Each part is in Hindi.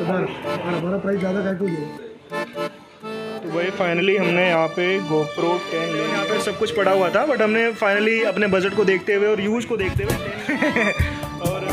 हमारा प्राइस ज़्यादा है तो भाई फाइनली हमने यहाँ पे GoPro 10 ले, यहाँ पे सब कुछ पड़ा हुआ था बट हमने फाइनली अपने बजट को देखते हुए और यूज़ को देखते हुए और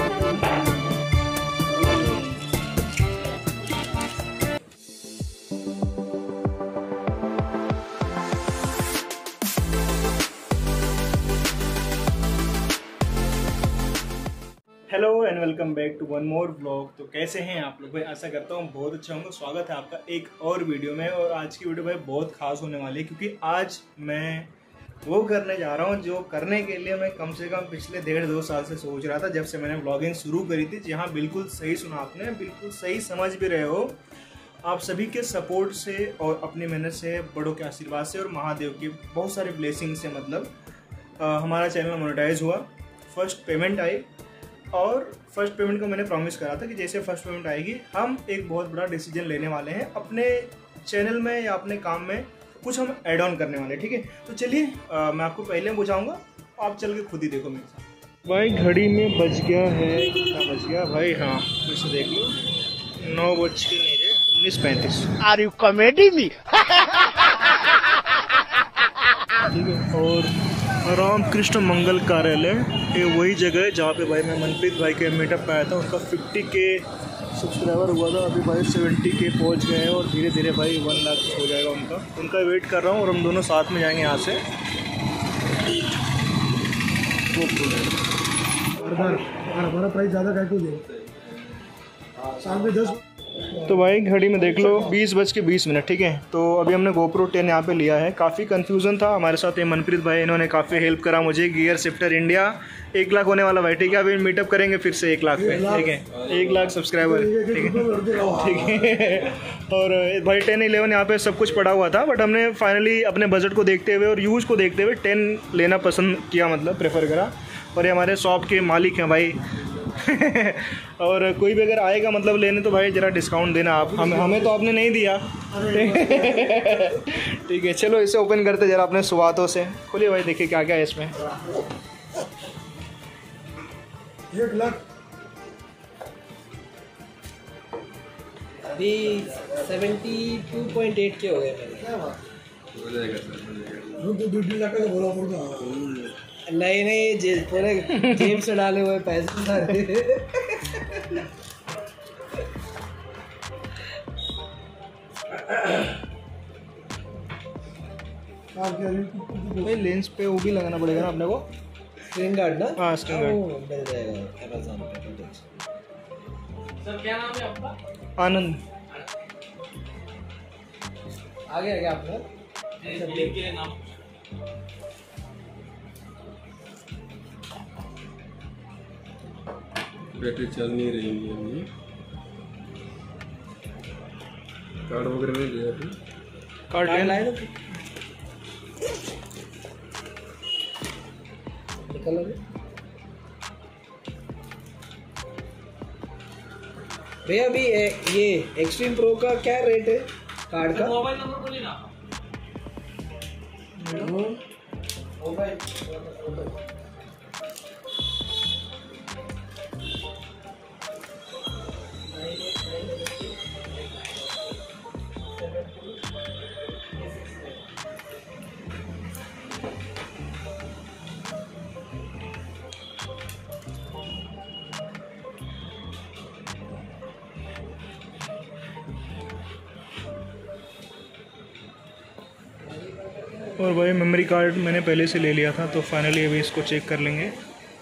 hello and welcome back to one more vlog. तो कैसे हैं आप लोग भाई? आशा करता हूँ बहुत अच्छा होंगे। स्वागत है आपका एक और वीडियो में। और आज की वीडियो भाई बहुत खास होने वाली है क्योंकि आज मैं वो करने जा रहा हूँ जो करने के लिए मैं कम से कम पिछले 1.5-2 साल से सोच रहा था, जब से मैंने व्लॉगिंग शुरू करी थी। जी हाँ, बिल्कुल सही सुना आपने, बिल्कुल सही समझ भी रहे हो। आप सभी के सपोर्ट से और अपनी मेहनत से, बड़ों के आशीर्वाद से और महादेव की बहुत सारे ब्लेसिंग से मतलब हमारा चैनल मोनेटाइज हुआ। फर्स्ट पेमेंट आई और फर्स्ट पेमेंट को मैंने प्रॉमिस करा था कि जैसे फर्स्ट पेमेंट आएगी हम एक बहुत बड़ा डिसीजन लेने वाले हैं अपने चैनल में या अपने काम में, कुछ हम ऐड ऑन करने वाले हैं। ठीक है, तो चलिए मैं आपको पहले बुझाऊंगा, आप चल के खुद ही देखो मेरे साथ। भाई घड़ी में बज गया है, कितना बज गया भाई? हाँ फिर से देख लो, 9 बज के नहीं रहे, 19:35। Are you comedy me? ठीक है, और रामकृष्ण मंगल कार्यालय ये वही जगह है जहाँ पे भाई मैं मनप्रीत भाई के मीटअप पे आया था। उसका 50K सब्सक्राइबर हुआ था, अभी भाई 70K पहुँच गए हैं और धीरे धीरे भाई 1 लाख हो जाएगा उनका वेट कर रहा हूँ। और हम दोनों साथ में जाएंगे यहाँ से। हमारा प्राइस ज़्यादा है तो शाम में 10। तो भाई घड़ी में देख लो 20:20। ठीक है, तो अभी हमने GoPro 10 यहाँ पे लिया है। काफ़ी कंफ्यूजन था हमारे साथ, ये मनप्रीत भाई इन्होंने काफ़ी हेल्प करा मुझे। गियर शिफ्टर इंडिया 1 लाख होने वाला भाई। ठीक है, अभी मीटअप करेंगे फिर से 1 लाख पे। ठीक है, 1 लाख सब्सक्राइबर। ठीक है और भाई 10-11 यहाँ पे सब कुछ पड़ा हुआ था बट हमने फाइनली अपने बजट को देखते हुए और यूज़ को देखते हुए 10 लेना पसंद किया, मतलब प्रेफर करा। और ये हमारे शॉप के मालिक हैं भाई और कोई भी अगर आएगा मतलब लेने तो भाई ज़रा डिस्काउंट देना आप। हमें तो आपने नहीं दिया। ठीक है, चलो इसे ओपन करते ज़रा अपने सुवातों से। खोलिए भाई, देखिए क्या क्या है इसमें। 1 लाख अभी 72.8 के हो गए मेरे। 2 लाख का बोला पड़ता। नहीं पूरे जेब से डाले हुए पैसे सारे। भाई लेंस पे वो भी लगाना पड़ेगा ना अपने को, स्क्रीन गार्ड ना? हाँ स्क्रीन गार्ड मिल जाएगा अमेज़न पे। सर क्या नाम है आपका? आनंद। आ गया क्या आपका नाम? बैटरी चल नहीं रही है अभी। कार्ड वगैरह नहीं लिया अभी। कार्ड लाए ना निकल अभी भैया। अभी ये एक्सट्रीम प्रो का क्या रेट है कार्ड का? मोबाइल नंबर बोलिए ना। मोबाइल और भाई मेमोरी कार्ड मैंने पहले से ले लिया था तो फाइनली अभी इसको चेक कर लेंगे।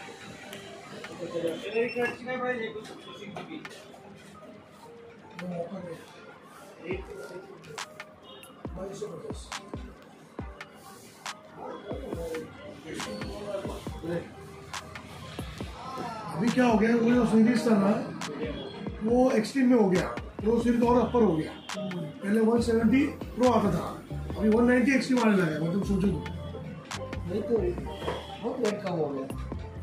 अभी क्या हो गया, वो जो सीरीज था ना वो एक्सट्रीम में हो गया, प्रो सीरीज और अपर हो गया। पहले 170 प्रो आता था, अभी 190 एक्सट्रीम आने लगा। मतलब सोचो नहीं तो बहुत रेट कम हो गया।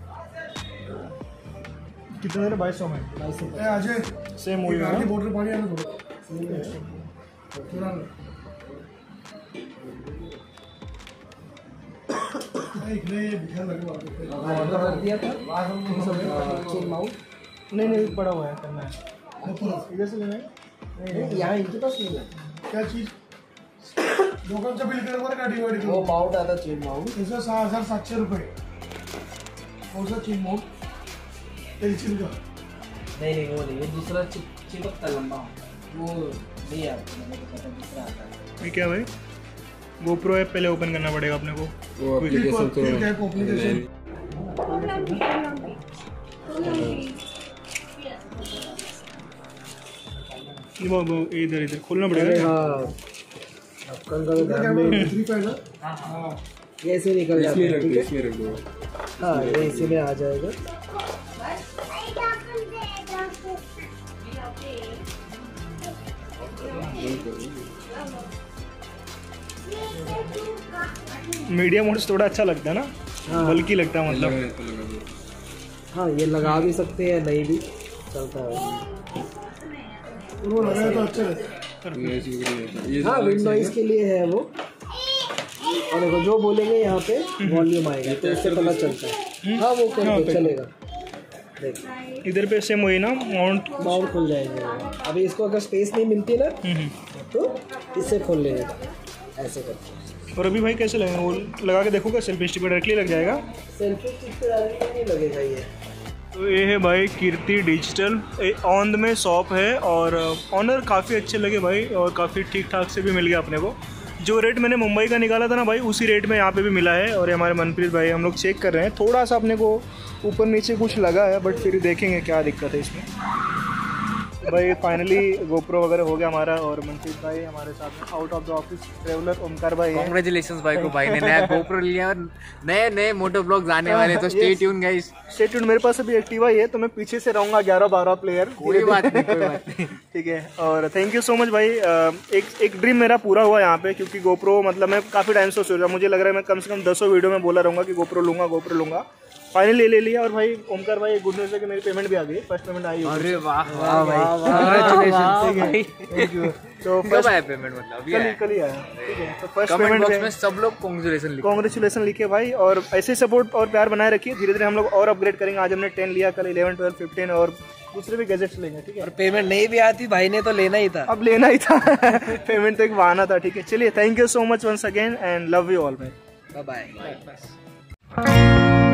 कितना देर? 2200 में। 2200 अजय सेम हो गया। बोतल पानी आना थोड़ा ऑर्डर कर दिया था। नहीं पड़ा हुआ है करना है। इधर से लेना है? नहीं, यहाँ इनके पास नहीं है। क्या चीज दोघांचं बिल कर बरं का डिवाइड वो माउंट आता चेन माउंट त्याचं 6,700 रुपये कोणतं चीन माउंट पेन्सिल का नहीं वो नहीं, ये दूसरा चिपकता लंबा वो नहीं आता, मैंने तो पता दूसरा आता है। ये क्या भाई? GoPro ऐप पहले ओपन करना पड़ेगा अपने को। वो एप्लीकेशन तो एप्लीकेशन वो इधर इधर खोलना पड़ेगा। हाँ आपका फ्री फायर ना हाँ ये ऐसे निकल जाता इसमें है, रख दो, ठीक है। इसमें रख दो। हाँ ये इसी में आ जाएगा। मीडिया मोड से थोड़ा अच्छा लगता है ना, हाँ। बल्कि लगता है मतलब। लगा दो। हाँ ये लगा भी सकते हैं, नहीं भी चलता है। वो लगाया तो अच्छा रहता है नॉइज़ वगैरह नहीं आता। ये हाँ विंड नॉइज के लिए है वो। और देखो जो बोलेंगे यहाँ पे वॉल्यूम आएगा तो इससे पता चलता है। हाँ वो कर चलेगा। देखो इधर पे सेम वही ना माउंट खुल जाएंगे। अभी इसको अगर स्पेस नहीं मिलती ना तो इससे खोल लेंगे ऐसे करके। और अभी भाई कैसे लगेगा? वो लगा के देखो, क्या सेल्फी स्टिक पे डायरेक्टली लग जाएगा? सेल्फी स्टिक पे डायरेक्टली नहीं लगेगा ये। तो ये है भाई कीर्ति डिजिटल, औंध में शॉप है और ऑनर काफ़ी अच्छे लगे भाई और काफ़ी ठीक ठाक से भी मिल गया अपने को। जो रेट मैंने मुंबई का निकाला था ना भाई, उसी रेट में यहाँ पे भी मिला है। और हमारे मनप्रीत भाई हम लोग चेक कर रहे हैं, थोड़ा सा अपने को ऊपर नीचे कुछ लगा है, बट फिर देखेंगे क्या दिक्कत है इसमें। भाई फाइनली GoPro वगैरह हो गया हमारा और मनप्रीत भाई हमारे साथ में out of the office traveller Omkar भाई। कांग्रेचुलेशंस भाई को, भाई ने नया GoPro लिया और नए मोटो ब्लॉग्स आने वाले, तो stay tune guys. Stay tune. मेरे पास अभी एक्टिवा ही है तो मैं पीछे से रहूँगा 11-12 प्लेयर। कोई बात नहीं ठीक है। और थैंक यू सो मच भाई। एक ड्रीम मेरा पूरा हुआ यहाँ पे, क्योंकि GoPro मतलब मैं काफ़ी टाइम से सोच रहा, मुझे लग रहा है मैं कम से कम 10 वीडियो में बोला रहूँगा कि GoPro लूँगा। फाइनली ले लिया। और भाई ओमकार भाई गुड न्यूज़ है कि मेरी पेमेंट भी आ गई, फर्स्ट पेमेंट आई है। अरे वाह वाह भाई, कांग्रेचुलेशंस। Thank you. तो कब आया पेमेंट? मतलब कल ही आया। ठीक है, तो फर्स्ट कमेंट बॉक्स पेमेंट में सब लोग कांग्रेचुलेशन लिखे भाई। और ऐसे सपोर्ट और प्यार बनाए रखिए, धीरे धीरे हम लोग और अपग्रेड करेंगे। आज हमने 10 लिया, कल 11, 12, 15 और दूसरे भी गैजेट्स लेंगे। ठीक है, और पेमेंट नहीं भी आती भाई ने तो लेना ही था, अब लेना ही था। पेमेंट तो एक बहाना था। ठीक है, चलिए thank you so much once again and love you all भाई। Bye bye.